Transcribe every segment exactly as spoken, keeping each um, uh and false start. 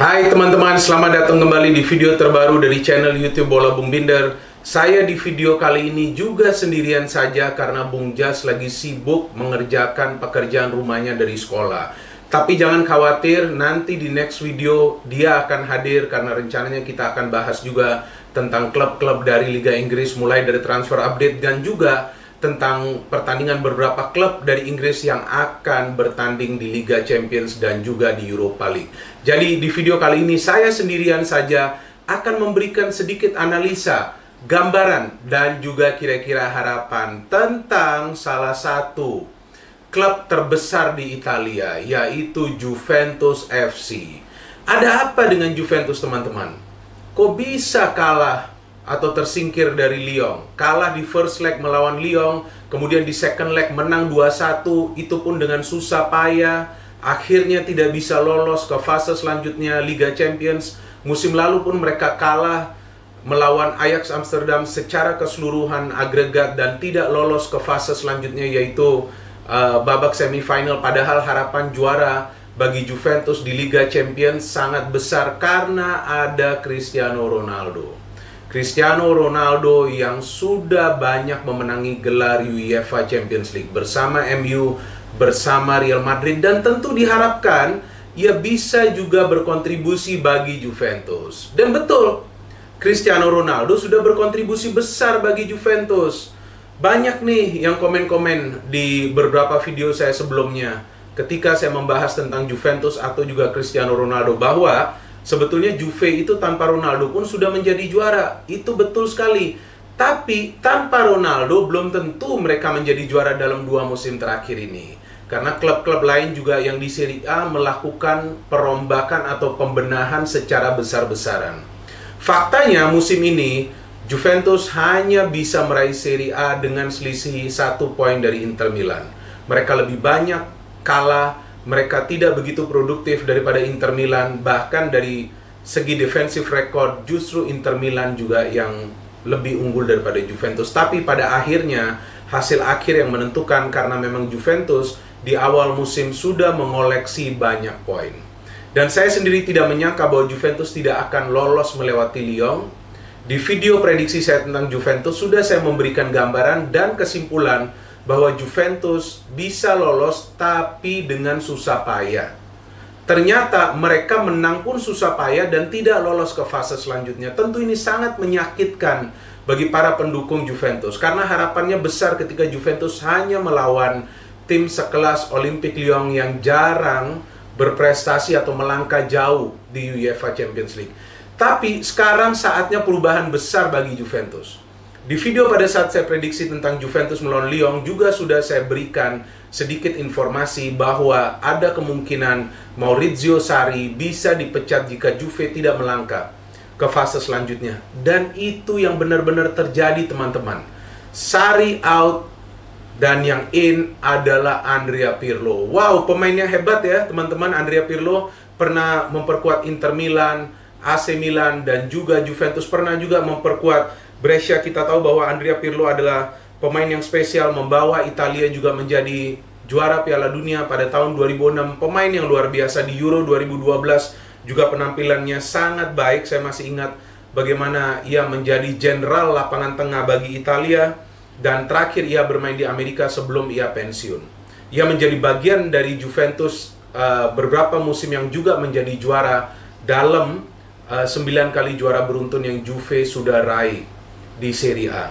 Hai teman-teman, selamat datang kembali di video terbaru dari channel YouTube Bola Bung Binder. Saya di video kali ini juga sendirian saja karena Bung Jas lagi sibuk mengerjakan pekerjaan rumahnya dari sekolah. Tapi jangan khawatir, nanti di next video dia akan hadir karena rencananya kita akan bahas juga tentang klub-klub dari Liga Inggris, mulai dari transfer update dan juga tentang pertandingan beberapa klub dari Inggris yang akan bertanding di Liga Champions dan juga di Europa League. Jadi di video kali ini saya sendirian saja akan memberikan sedikit analisa, gambaran dan juga kira-kira harapan tentang salah satu klub terbesar di Italia, yaitu Juventus F C. Ada apa dengan Juventus, teman-teman? Kok bisa kalah atau tersingkir dari Lyon? Kalah di first leg melawan Lyon, kemudian di second leg menang dua satu, itu pun dengan susah payah. Akhirnya tidak bisa lolos ke fase selanjutnya Liga Champions. Musim lalu pun mereka kalah melawan Ajax Amsterdam secara keseluruhan agregat dan tidak lolos ke fase selanjutnya, yaitu uh, babak semifinal. Padahal harapan juara bagi Juventus di Liga Champions sangat besar karena ada Cristiano Ronaldo. Cristiano Ronaldo yang sudah banyak memenangi gelar UEFA Champions League bersama M U, bersama Real Madrid, dan tentu diharapkan ia bisa juga berkontribusi bagi Juventus. Dan betul, Cristiano Ronaldo sudah berkontribusi besar bagi Juventus. Banyak nih yang komen-komen di beberapa video saya sebelumnya ketika saya membahas tentang Juventus atau juga Cristiano Ronaldo bahwa sebetulnya Juve itu tanpa Ronaldo pun sudah menjadi juara. Itu betul sekali. Tapi tanpa Ronaldo belum tentu mereka menjadi juara dalam dua musim terakhir ini. Karena klub-klub lain juga yang di Serie A melakukan perombakan atau pembenahan secara besar-besaran. Faktanya musim ini Juventus hanya bisa meraih Serie A dengan selisih satu poin dari Inter Milan. Mereka lebih banyak kalah, mereka tidak begitu produktif daripada Inter Milan. Bahkan dari segi defensive record justru Inter Milan juga yang lebih unggul daripada Juventus. Tapi pada akhirnya hasil akhir yang menentukan, karena memang Juventus di awal musim sudah mengoleksi banyak poin. Dan saya sendiri tidak menyangka bahwa Juventus tidak akan lolos melewati Lyon. Di video prediksi saya tentang Juventus sudah saya memberikan gambaran dan kesimpulan bahwa Juventus bisa lolos tapi dengan susah payah. Ternyata mereka menang pun susah payah dan tidak lolos ke fase selanjutnya. Tentu ini sangat menyakitkan bagi para pendukung Juventus karena harapannya besar ketika Juventus hanya melawan tim sekelas Olympique Lyon yang jarang berprestasi atau melangkah jauh di UEFA Champions League. Tapi sekarang saatnya perubahan besar bagi Juventus. Di video pada saat saya prediksi tentang Juventus melawan Lyon juga sudah saya berikan sedikit informasi bahwa ada kemungkinan Maurizio Sarri bisa dipecat jika Juve tidak melangkah ke fase selanjutnya. Dan itu yang benar-benar terjadi, teman-teman. Sarri out dan yang in adalah Andrea Pirlo. Wow, pemain yang hebat ya, teman-teman. Andrea Pirlo pernah memperkuat Inter Milan, A C Milan, dan juga Juventus pernah juga memperkuat Brescia. Kita tahu bahwa Andrea Pirlo adalah pemain yang spesial, membawa Italia juga menjadi juara Piala Dunia pada tahun dua ribu enam. Pemain yang luar biasa di Euro dua ribu dua belas, juga penampilannya sangat baik. Saya masih ingat bagaimana ia menjadi jenderal lapangan tengah bagi Italia, dan terakhir ia bermain di Amerika sebelum ia pensiun. Ia menjadi bagian dari Juventus uh, beberapa musim yang juga menjadi juara dalam uh, sembilan kali juara beruntun yang Juve sudah raih di Serie A.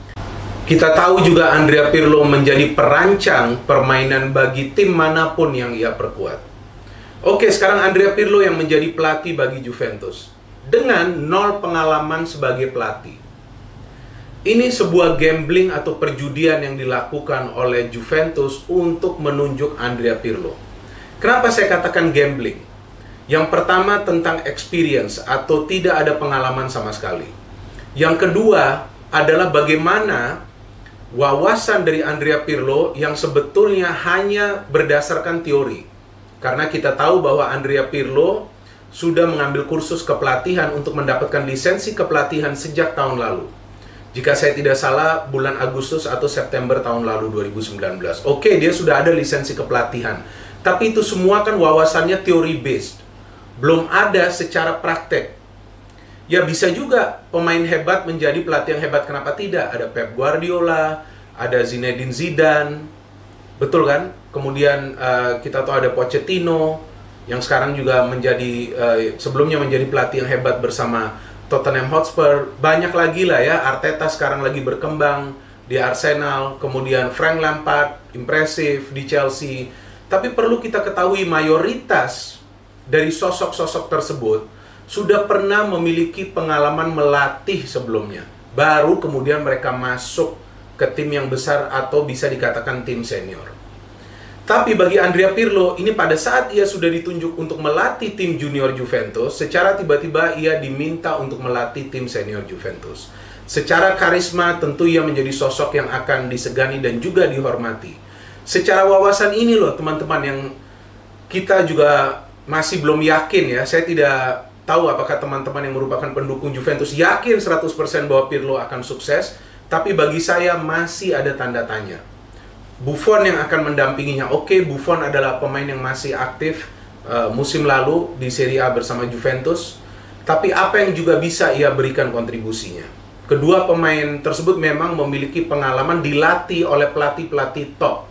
Kita tahu juga Andrea Pirlo menjadi perancang permainan bagi tim manapun yang ia perkuat. Oke, sekarang Andrea Pirlo yang menjadi pelatih bagi Juventus dengan nol pengalaman sebagai pelatih. Ini sebuah gambling atau perjudian yang dilakukan oleh Juventus untuk menunjuk Andrea Pirlo. Kenapa saya katakan gambling? Yang pertama tentang experience atau tidak ada pengalaman sama sekali. Yang kedua adalah bagaimana wawasan dari Andrea Pirlo yang sebetulnya hanya berdasarkan teori. Karena kita tahu bahwa Andrea Pirlo sudah mengambil kursus kepelatihan untuk mendapatkan lisensi kepelatihan sejak tahun lalu. Jika saya tidak salah, bulan Agustus atau September tahun lalu dua ribu sembilan belas. Oke, dia sudah ada lisensi kepelatihan. Tapi itu semua kan wawasannya teori based. belum ada secara praktek. Ya bisa juga pemain hebat menjadi pelatih yang hebat, kenapa tidak? Ada Pep Guardiola, ada Zinedine Zidane, betul kan? Kemudian uh, kita tahu ada Pochettino yang sekarang juga menjadi uh, sebelumnya menjadi pelatih yang hebat bersama Tottenham Hotspur. Banyak lagi lah ya, Arteta sekarang lagi berkembang di Arsenal, kemudian Frank Lampard impresif di Chelsea. Tapi perlu kita ketahui mayoritas dari sosok-sosok tersebut sudah pernah memiliki pengalaman melatih sebelumnya, baru kemudian mereka masuk ke tim yang besar atau bisa dikatakan tim senior. Tapi bagi Andrea Pirlo, ini pada saat ia sudah ditunjuk untuk melatih tim junior Juventus, secara tiba-tiba ia diminta untuk melatih tim senior Juventus. Secara karisma tentu ia menjadi sosok yang akan disegani dan juga dihormati. Secara wawasan ini loh teman-teman yang kita juga masih belum yakin ya. Saya tidak tahu apakah teman-teman yang merupakan pendukung Juventus yakin seratus persen bahwa Pirlo akan sukses, tapi bagi saya masih ada tanda tanya. Buffon yang akan mendampinginya, oke, Buffon adalah pemain yang masih aktif uh, musim lalu di Serie A bersama Juventus, tapi apa yang juga bisa ia berikan kontribusinya? Kedua pemain tersebut memang memiliki pengalaman dilatih oleh pelatih-pelatih top,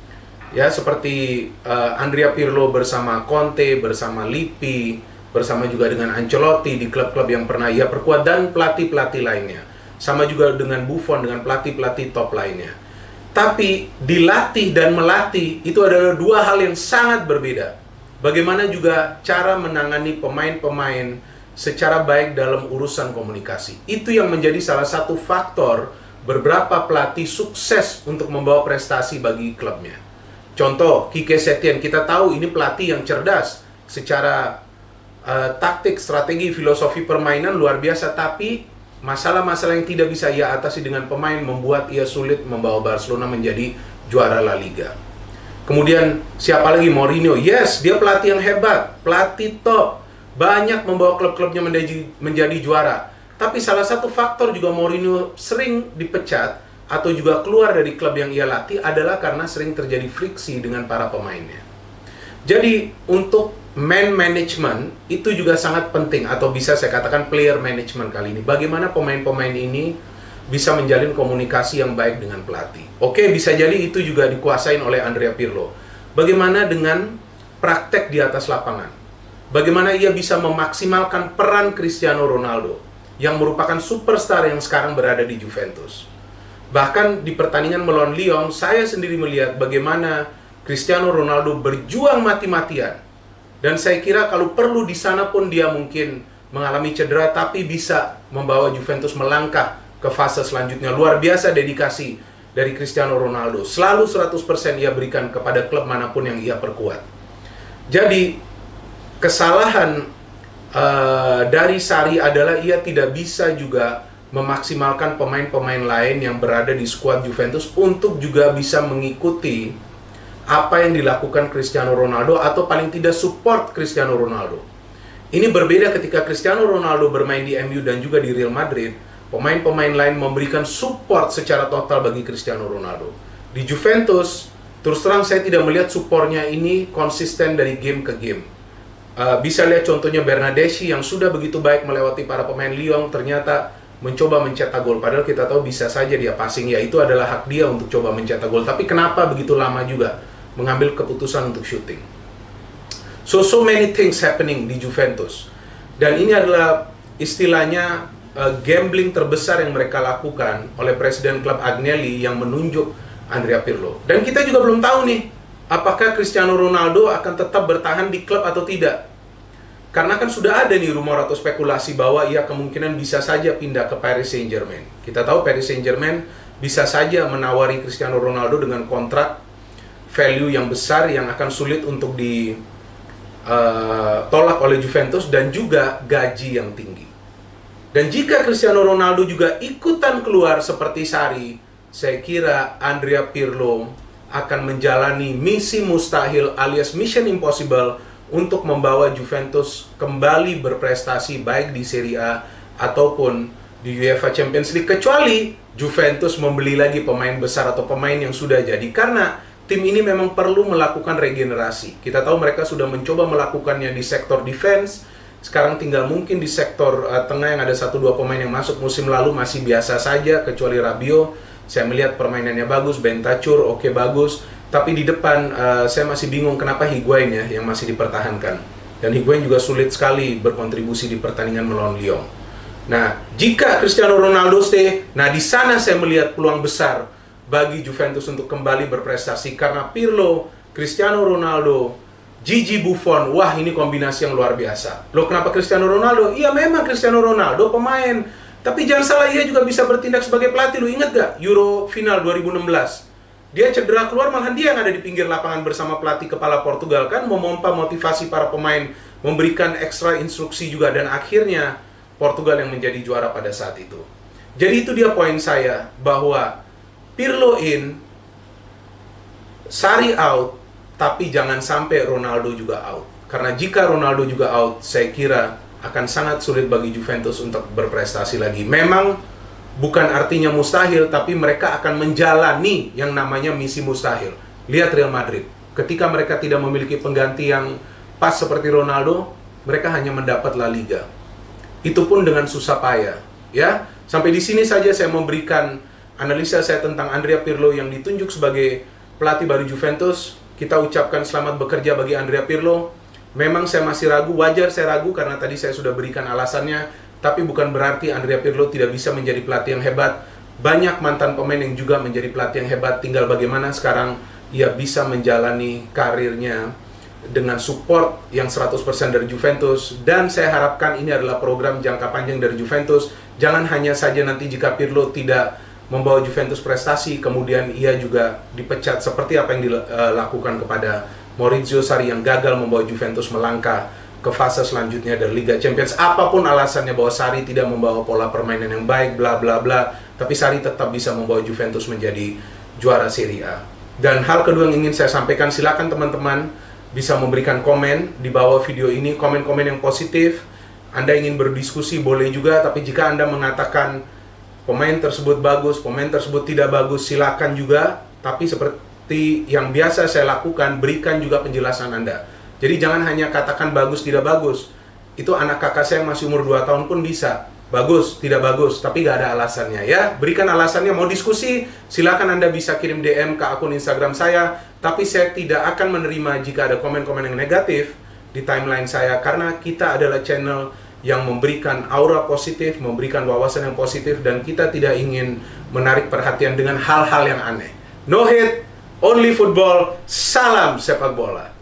ya, seperti uh, Andrea Pirlo bersama Conte, bersama Lippi, bersama juga dengan Ancelotti di klub-klub yang pernah ia perkuat, dan pelatih-pelatih lainnya. Sama juga dengan Buffon, dengan pelatih-pelatih top lainnya. Tapi dilatih dan melatih itu adalah dua hal yang sangat berbeda. Bagaimana juga cara menangani pemain-pemain secara baik dalam urusan komunikasi. Itu yang menjadi salah satu faktor beberapa pelatih sukses untuk membawa prestasi bagi klubnya. Contoh, Quique Setien, kita tahu ini pelatih yang cerdas secara Uh, taktik, strategi, filosofi permainan luar biasa, tapi masalah-masalah yang tidak bisa ia atasi dengan pemain membuat ia sulit membawa Barcelona menjadi juara La Liga. Kemudian siapa lagi? Mourinho. Yes, dia pelatih yang hebat, pelatih top, banyak membawa klub-klubnya menjadi, menjadi juara. Tapi salah satu faktor juga Mourinho sering dipecat atau juga keluar dari klub yang ia latih adalah karena sering terjadi friksi dengan para pemainnya. Jadi untuk man management itu juga sangat penting, atau bisa saya katakan player management kali ini. Bagaimana pemain-pemain ini bisa menjalin komunikasi yang baik dengan pelatih. Oke, bisa jadi itu juga dikuasain oleh Andrea Pirlo. Bagaimana dengan praktek di atas lapangan? Bagaimana ia bisa memaksimalkan peran Cristiano Ronaldo yang merupakan superstar yang sekarang berada di Juventus. Bahkan di pertandingan melawan Lyon, saya sendiri melihat bagaimana Cristiano Ronaldo berjuang mati-matian. Dan saya kira kalau perlu di sana pun dia mungkin mengalami cedera, tapi bisa membawa Juventus melangkah ke fase selanjutnya. Luar biasa dedikasi dari Cristiano Ronaldo. Selalu seratus persen ia berikan kepada klub manapun yang ia perkuat. Jadi kesalahan uh, dari Sarri adalah ia tidak bisa juga memaksimalkan pemain-pemain lain yang berada di skuad Juventus untuk juga bisa mengikuti apa yang dilakukan Cristiano Ronaldo, atau paling tidak support Cristiano Ronaldo. Ini berbeda ketika Cristiano Ronaldo bermain di M U dan juga di Real Madrid. Pemain-pemain lain memberikan support secara total bagi Cristiano Ronaldo. Di Juventus, terus terang saya tidak melihat supportnya ini konsisten dari game ke game. Uh, bisa lihat contohnya Bernardeschi yang sudah begitu baik melewati para pemain Lyon, ternyata mencoba mencetak gol. Padahal kita tahu bisa saja dia passing, ya itu adalah hak dia untuk coba mencetak gol. Tapi kenapa begitu lama juga mengambil keputusan untuk shooting? So, so many things happening di Juventus. Dan ini adalah istilahnya uh, gambling terbesar yang mereka lakukan oleh presiden klub Agnelli yang menunjuk Andrea Pirlo. Dan kita juga belum tahu nih, apakah Cristiano Ronaldo akan tetap bertahan di klub atau tidak. Karena kan sudah ada nih rumor atau spekulasi bahwa ia kemungkinan bisa saja pindah ke Paris Saint-Germain. Kita tahu Paris Saint-Germain bisa saja menawari Cristiano Ronaldo dengan kontrak value yang besar yang akan sulit untuk ditolak uh, oleh Juventus, dan juga gaji yang tinggi. Dan jika Cristiano Ronaldo juga ikutan keluar seperti Sarri, saya kira Andrea Pirlo akan menjalani misi mustahil alias mission impossible untuk membawa Juventus kembali berprestasi baik di Serie A ataupun di UEFA Champions League, kecuali Juventus membeli lagi pemain besar atau pemain yang sudah jadi. Karena tim ini memang perlu melakukan regenerasi. Kita tahu mereka sudah mencoba melakukannya di sektor defense, sekarang tinggal mungkin di sektor uh, tengah yang ada satu dua pemain yang masuk musim lalu masih biasa saja, kecuali Rabiot. Saya melihat permainannya bagus, Bentancur oke okay, bagus, tapi di depan uh, saya masih bingung kenapa Higuain ya yang masih dipertahankan. Dan Higuain juga sulit sekali berkontribusi di pertandingan melawan Lyon. Nah, jika Cristiano Ronaldo stay, nah di sana saya melihat peluang besar bagi Juventus untuk kembali berprestasi karena Pirlo, Cristiano Ronaldo, Gigi Buffon, wah ini kombinasi yang luar biasa. Loh kenapa Cristiano Ronaldo? Iya memang Cristiano Ronaldo pemain, tapi jangan salah ia juga bisa bertindak sebagai pelatih. Lu ingat gak Euro Final dua ribu enam belas? Dia cedera keluar, malahan dia yang ada di pinggir lapangan bersama pelatih kepala Portugal kan, memompa motivasi para pemain, memberikan ekstra instruksi juga, dan akhirnya Portugal yang menjadi juara pada saat itu. Jadi itu dia poin saya, bahwa Pirlo in, Sarri out, tapi jangan sampai Ronaldo juga out. Karena jika Ronaldo juga out, saya kira akan sangat sulit bagi Juventus untuk berprestasi lagi. Memang bukan artinya mustahil, tapi mereka akan menjalani yang namanya misi mustahil. Lihat Real Madrid, ketika mereka tidak memiliki pengganti yang pas seperti Ronaldo, mereka hanya mendapat La Liga. Itu pun dengan susah payah, ya. Sampai di sini saja saya memberikan analisa saya tentang Andrea Pirlo yang ditunjuk sebagai pelatih baru Juventus. Kita ucapkan selamat bekerja bagi Andrea Pirlo. Memang saya masih ragu, wajar saya ragu karena tadi saya sudah berikan alasannya, tapi bukan berarti Andrea Pirlo tidak bisa menjadi pelatih yang hebat. Banyak mantan pemain yang juga menjadi pelatih yang hebat, tinggal bagaimana sekarang ia bisa menjalani karirnya dengan support yang seratus persen dari Juventus. Dan saya harapkan ini adalah program jangka panjang dari Juventus. Jangan hanya saja nanti jika Pirlo tidak membawa Juventus prestasi, kemudian ia juga dipecat seperti apa yang dilakukan kepada Maurizio Sarri yang gagal membawa Juventus melangkah ke fase selanjutnya dari Liga Champions. Apapun alasannya bahwa Sarri tidak membawa pola permainan yang baik, bla bla bla, tapi Sarri tetap bisa membawa Juventus menjadi juara Serie A. Dan hal kedua yang ingin saya sampaikan, silakan teman-teman bisa memberikan komen di bawah video ini, komen-komen yang positif. Anda ingin berdiskusi boleh juga, tapi jika Anda mengatakan pemain tersebut bagus, pemain tersebut tidak bagus, silakan juga. Tapi seperti yang biasa saya lakukan, berikan juga penjelasan Anda. Jadi jangan hanya katakan bagus, tidak bagus. Itu anak kakak saya yang masih umur dua tahun pun bisa. Bagus, tidak bagus, tapi gak ada alasannya ya. Berikan alasannya, mau diskusi, silakan Anda bisa kirim D M ke akun Instagram saya. Tapi saya tidak akan menerima jika ada komen-komen yang negatif di timeline saya, karena kita adalah channel yang memberikan aura positif, memberikan wawasan yang positif, dan kita tidak ingin menarik perhatian dengan hal-hal yang aneh. No hate, only football, salam sepak bola.